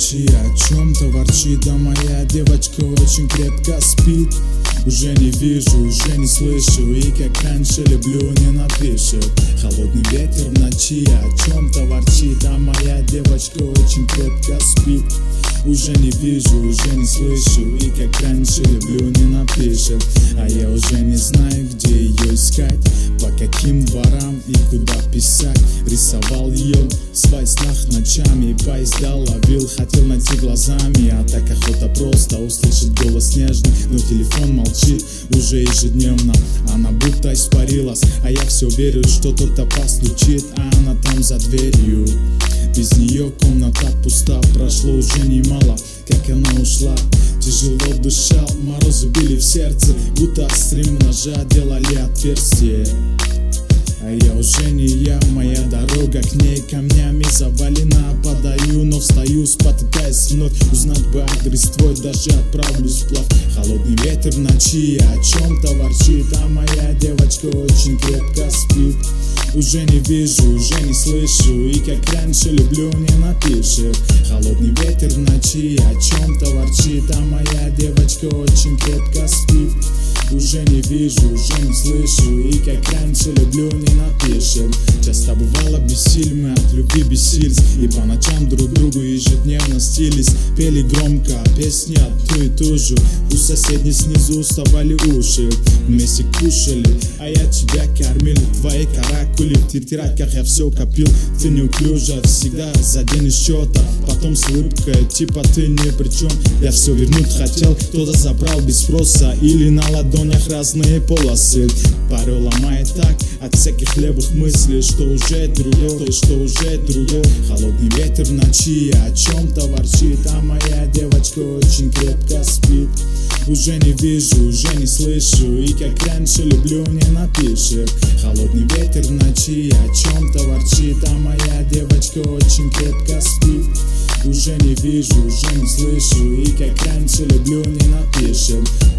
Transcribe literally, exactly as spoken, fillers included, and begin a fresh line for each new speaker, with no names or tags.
ночи о чем-то ворчит, а моя девочка очень крепко спит. Уже не вижу, уже не слышу, и как раньше люблю, не напишет. Холодный ветер в ночи о чем-то ворчит, а моя девочка очень крепко спит. Уже не вижу, уже не слышу, и как раньше люблю, не напишет. А я уже не знаю, где ее искать, по каким дворам и куда писать. Рисовал ее в своих снах ночами, поезда ловил, хотел найти глазами. А так охота просто услышать голос нежный, но телефон молчит уже ежедневно. Она будто испарилась, а я все верю, что кто-то постучит, а она там за дверью. Без нее комната пуста, прошло уже немало, как она ушла. Тяжело дышал, морозы били в сердце, будто острым ножа делали отверстие. А я уже не я, моя дорога к ней камнями завалена. Подаю, но встаю, спотыкаясь вновь. Узнать бы адрес твой, даже отправлюсь вплавь. Холодный ветер в ночи о чем-то ворчит, а моя девочка очень крепко спит. Уже не вижу, уже не слышу, и как раньше люблю, не напишет. Холодный ветер в ночи о чем-то ворчит, а моя девочка очень крепко спит. Уже не вижу, уже не слышу, и как раньше люблю, не напишет. Часто бывало бессиль, мы от любви бесились, и по ночам друг другу ежедневно стились. Пели громко песни одну и ту же, у соседей снизу уставали уши. Вместе кушали, а я тебя кормил. Твои каракули в тетрадках я все копил. Ты неуклюжа, всегда за день из счета, потом с улыбкой, типа ты ни при чем. Я все вернуть хотел, кто-то забрал без спроса, или на ладонь разные полосы. Порой ломает так от всяких левых мыслей, что уже другое, что уже другое. Холодный ветер в ночи о чем-то ворчит, а моя девочка очень крепко спит. Уже не вижу, уже не слышу, и как раньше люблю, не напишет. Холодный ветер в ночи о чем-то ворчит, а моя девочка очень крепко спит. Уже не вижу, уже не слышу, и как раньше люблю, не напишет.